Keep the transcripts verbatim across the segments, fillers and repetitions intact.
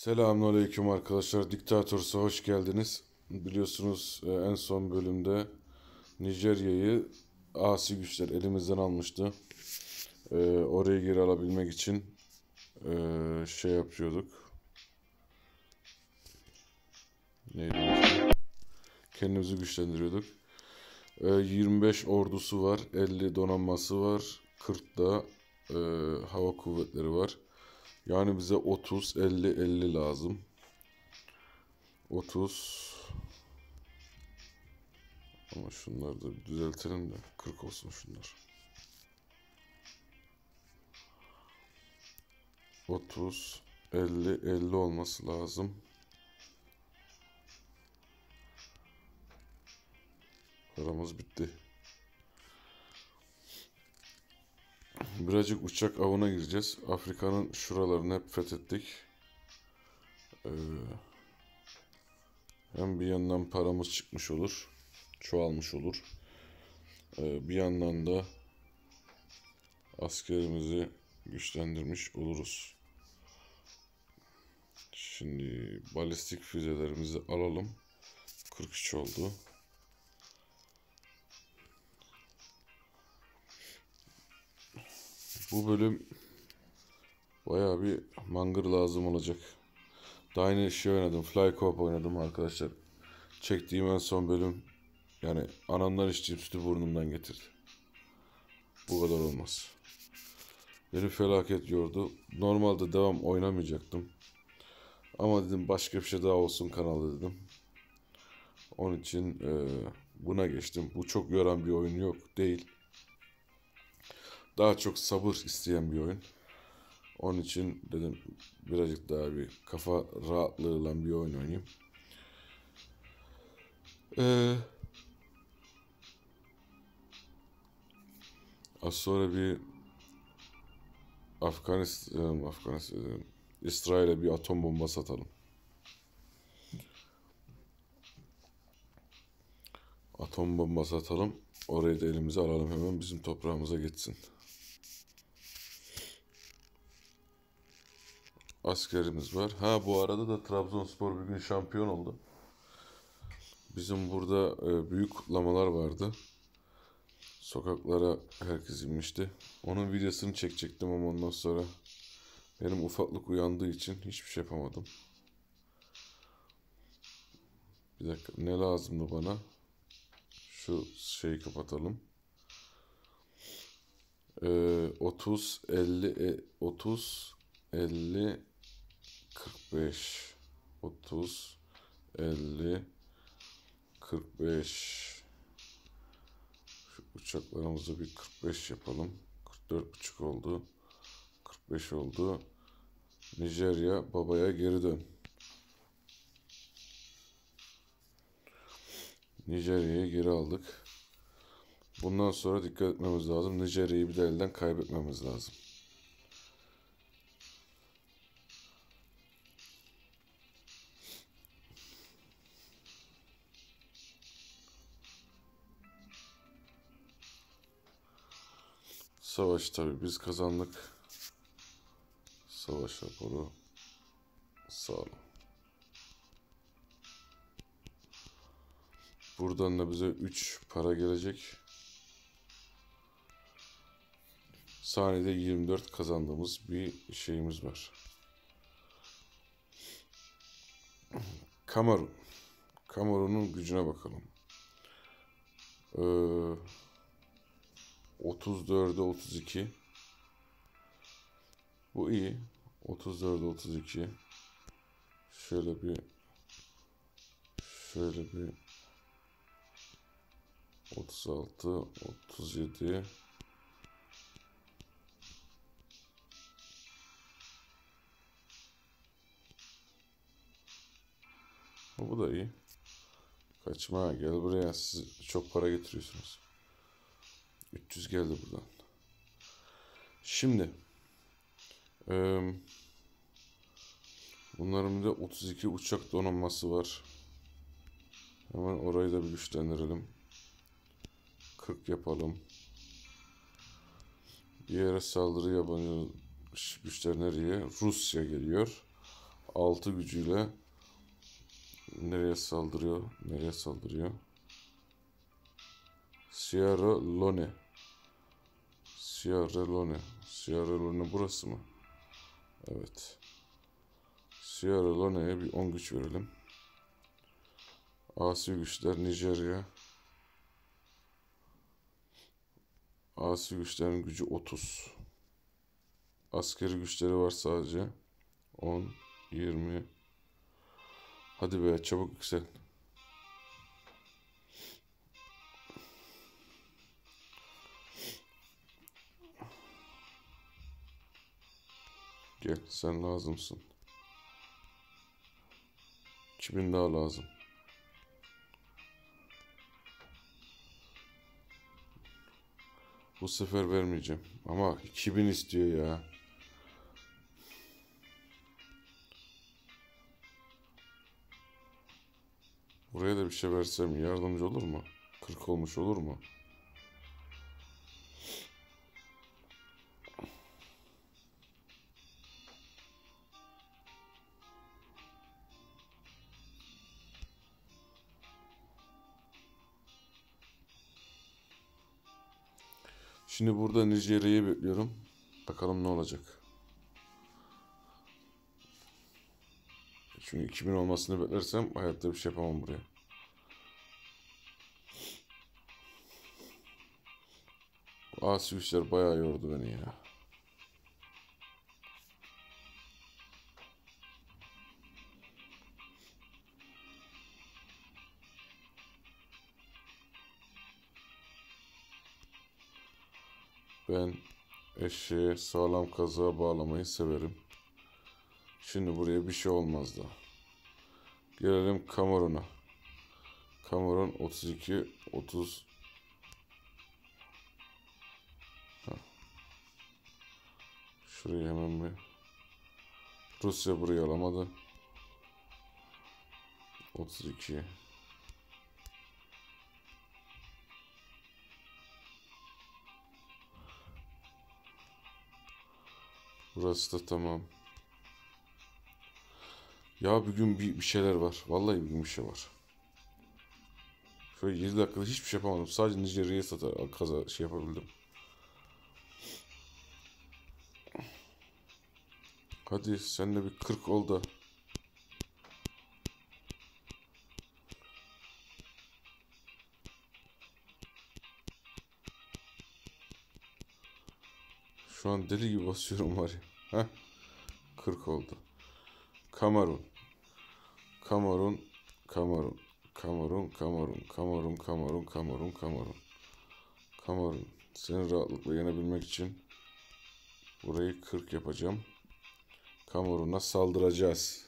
Selamünaleyküm arkadaşlar. Diktatörs'e hoş geldiniz. Biliyorsunuz e, en son bölümde Nijerya'yı asi güçler elimizden almıştı. E, orayı geri alabilmek için e, şey yapıyorduk. Neydi ismi? Kendimizi güçlendiriyorduk. E, yirmi beş ordusu var, elli donanması var, kırk da e, hava kuvvetleri var. Yani bize otuz, elli, elli lazım. otuz. Ama şunları da bir düzeltelim de kırk olsun şunlar. otuz, elli, elli olması lazım. Paramız bitti. Birazcık uçak avına gireceğiz. Afrika'nın şuralarını hep fethettik. Ee, hem bir yandan paramız çıkmış olur. Çoğalmış olur. Ee, bir yandan da askerimizi güçlendirmiş oluruz. Şimdi balistik füzelerimizi alalım. kırk üç oldu. Bu bölüm bayağı bir mangır lazım olacak. Daha yeni şey oynadım. Fly Co-op oynadım arkadaşlar. Çektiğim en son bölüm. Yani anamdan içtiğim sütü burnumdan getirdi. Bu kadar olmaz. Beni felaket yordu. Normalde devam oynamayacaktım. Ama dedim başka bir şey daha olsun kanalda dedim. Onun için e, buna geçtim. Bu çok yoran bir oyun yok değil. Daha çok sabır isteyen bir oyun. Onun için dedim birazcık daha bir kafa rahatlığıyla bir oyun oynayayım. Ee, az sonra bir Afganistan, Afganistan, İsrail'e bir atom bombası atalım. Atom bombası atalım. Orayı da elimize alalım, hemen bizim toprağımıza geçsin. Askerimiz var. Ha, bu arada da Trabzonspor bir gün şampiyon oldu. Bizim burada e, büyük kutlamalar vardı. Sokaklara herkes inmişti. Onun videosunu çekecektim ama ondan sonra benim ufaklık uyandığı için hiçbir şey yapamadım. Bir dakika, ne lazımdı bana? Şu şeyi kapatalım. Ee, otuz, elli, otuz, elli, kırk beş. otuz, elli, kırk beş. Şu uçaklarımızı bir kırk beş yapalım. kırk dört buçuk oldu. kırk beş oldu. Nijerya, babaya geri dön. Nijerya'yı geri aldık. Bundan sonra dikkat etmemiz lazım. Nijerya'yı bir de elden kaybetmemiz lazım. Savaş tabii biz kazandık. Savaş raporu sağ olun. Buradan da bize üç para gelecek. Saniyede yirmi dört kazandığımız bir şeyimiz var. Kamerun. Kamerun'un gücüne bakalım. Ee, otuz dörde otuz iki. Bu iyi. otuz dörde otuz iki. Şöyle bir şöyle bir otuz altı, otuz yedi. Bu da iyi. Kaçma, gel buraya. Siz çok para getiriyorsunuz. üç yüz geldi buradan. Şimdi e, bunların bir de otuz iki uçak donanması var. Hemen orayı da bir güçlendirelim. kırk yapalım. Bir yere saldırı yabancı güçler nereye? Rusya geliyor. altı gücüyle nereye saldırıyor? Nereye saldırıyor? Sierra Leone. Sierra Leone. Sierra Leone burası mı? Evet. Sierra Leone'ye bir on güç verelim. Asi güçler Nijerya. Asi güçlerin gücü otuz. Askeri güçleri var sadece. on, yirmi. Hadi be çabuk yüksel. Gel sen lazımsın. iki bin daha lazım. Bu sefer vermeyeceğim. Ama iki bin istiyor ya. Buraya da bir şey versem yardımcı olur mu? kırk olmuş olur mu? Şimdi burada Nijerya'yı bekliyorum. Bakalım ne olacak. Çünkü iki bin olmasını beklersem hayatta bir şey yapamam buraya. Asi güçler bayağı yordu beni ya. Ben eşeğe sağlam kazığa bağlamayı severim. Şimdi buraya bir şey olmaz da. Gelelim Kamerun'a. Kamerun otuz iki, otuz. Heh. Şurayı hemen bir. Rusya burayı alamadı. otuz iki. Burası da tamam. Ya bugün bir, bir şeyler var. Vallahi bugün bir şey var. Şöyle yedi dakikada hiçbir şey yapamadım. Sadece Nijerya'yı satar, kaza şey yapabildim. Hadi sen de bir kırk ol da. Şu an deli gibi basıyorum var ya. Heh. kırk oldu. Kamerun. Kamerun. Kamerun. Kamerun. Kamerun. Kamerun. Kamerun. Kamerun. Kamerun. Kamerun. Seni rahatlıkla yenebilmek için burayı kırk yapacağım. Kamerun'a saldıracağız.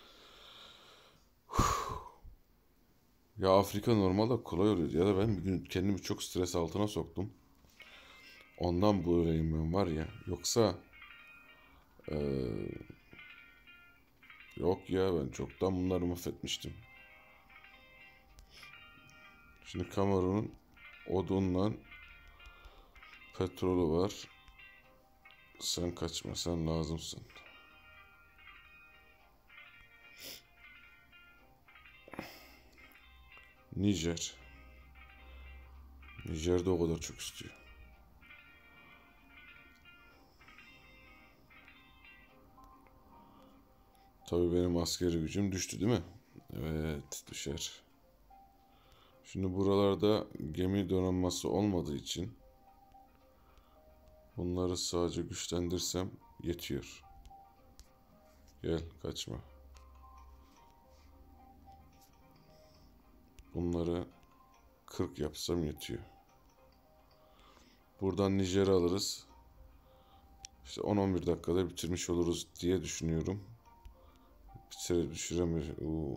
Ya Afrika normalde kolay oluyor ya da ben bir gün kendimi çok stres altına soktum. Ondan böyleyim ben var ya. Yoksa ee, yok ya ben çoktan bunları mahvetmiştim. Şimdi Kamerun'un odunla petrolü var. Sen kaçma, sen lazımsın. Nijer. Nijer de o kadar çok istiyor. Tabii benim askeri gücüm düştü değil mi? Evet düşer. Şimdi buralarda gemi donanması olmadığı için bunları sadece güçlendirsem yetiyor. Gel kaçma. Bunları kırk yapsam yetiyor. Buradan Nijer'i alırız. İşte on on bir dakikada bitirmiş oluruz diye düşünüyorum. Bitire düşüremiyor.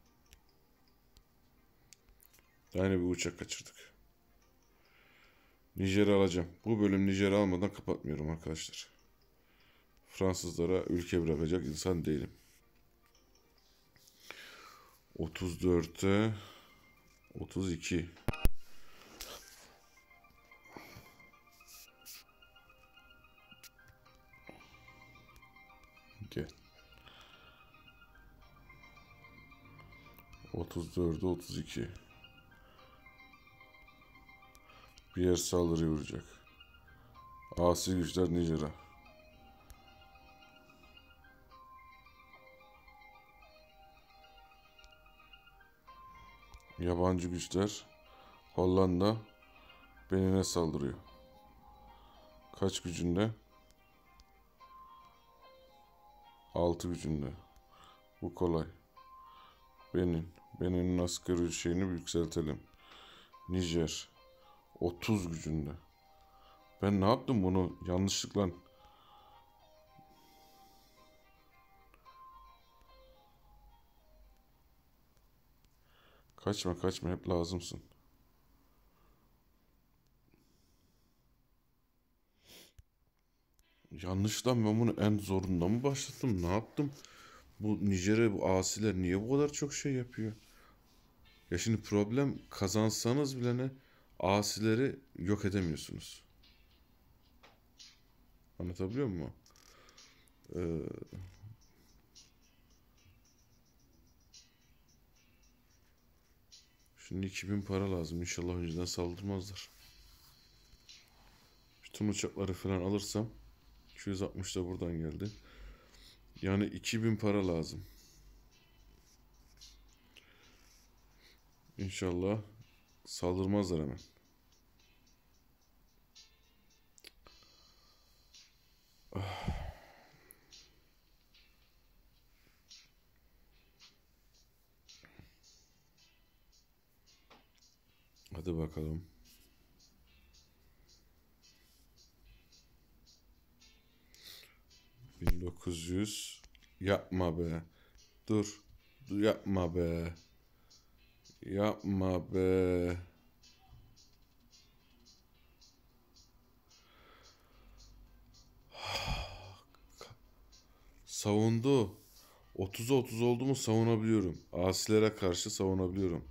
Yani bir uçak kaçırdık. Nijer'i alacağım. Bu bölüm Nijer'i almadan kapatmıyorum arkadaşlar. Fransızlara ülke bırakacak insan değilim. otuz dörtte otuz iki. Gel. otuz dörde otuz iki. Bir yer saldırıya uğrayacak. Asi güçler Nijer'e. Yabancı güçler Hollanda Benin'e saldırıyor. Kaç gücünde? altı gücünde. Bu kolay. Benin. Benin'in askeri şeyini yükseltelim. Nijer. otuz gücünde. Ben ne yaptım bunu yanlışlıkla? Kaçma kaçma, hep lazımsın. Yanlışlıkla ben bunu en zorunda mı başlattım? Ne yaptım? Bu Nijer'e bu asiler niye bu kadar çok şey yapıyor? Ya şimdi problem, kazansanız bile ne? Asileri yok edemiyorsunuz. Anlatabiliyor muyum? Ee, şimdi iki bin para lazım. İnşallah önceden saldırmazlar. Bütün uçakları falan alırsam iki yüz altmış da buradan geldi. Yani iki bin para lazım. İnşallah saldırmazlar hemen. Hadi bakalım. bin dokuz yüz. Yapma be. Dur. Dur, yapma be. Yapma be. Savundu. otuza otuz oldu mu savunabiliyorum. Asilere karşı savunabiliyorum.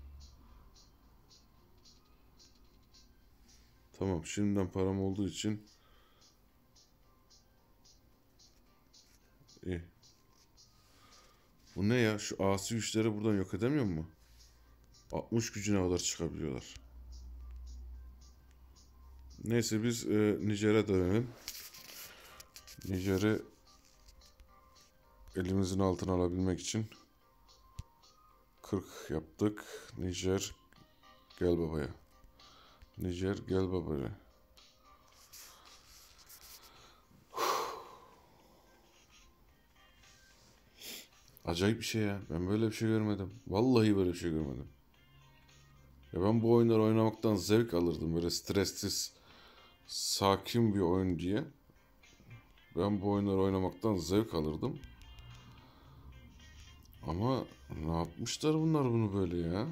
Tamam, şimdiden param olduğu için iyi. Bu ne ya? Şu asi güçleri buradan yok edemiyor mu? altmış gücüne kadar çıkabiliyorlar. Neyse biz e, Nijer'e dönelim. Nijer'i elimizin altına alabilmek için kırk yaptık. Nijer gel babaya. Nijer gel babaya. Acayip bir şey ya. Ben böyle bir şey görmedim. Vallahi böyle bir şey görmedim. Ya ben bu oyunları oynamaktan zevk alırdım. Böyle stressiz, sakin bir oyun diye. Ben bu oyunları oynamaktan zevk alırdım. Ama ne yapmışlar bunlar bunu böyle ya?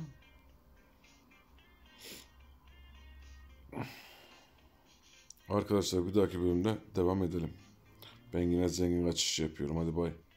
Arkadaşlar bir dahaki bölümde devam edelim. Ben yine zengin kaçış yapıyorum. Hadi bay.